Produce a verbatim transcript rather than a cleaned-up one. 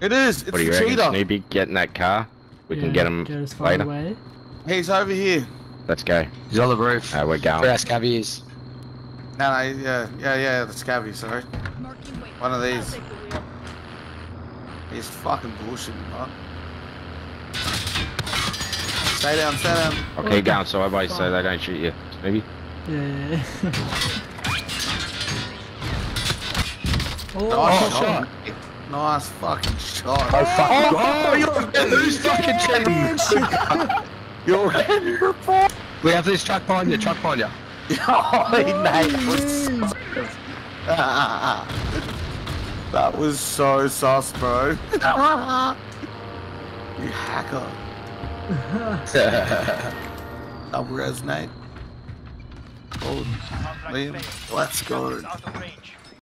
It is. It's What do you the reckon, cheater. Snoopy? Get in that car. We Yeah, can get him get as far later. away. He's over here. Let's go. He's on the roof. Uh, we're going. Where our scabby is. No, no, yeah, yeah, yeah, the scabby, sorry. One of these. He's fucking bullshitting, man. Stay down, stay down. Okay, going sideways so they don't shoot you. Maybe. Yeah. Nice oh, shot. Nice fucking shot. Oh, fuck. Oh, Oh, you're who's fucking cheating? You're getting report. We have this truck behind you, truck behind you. Oh, Nate was so... That was so sus, bro. You hacker. Double res, Nate. Oh, Liam, let's go.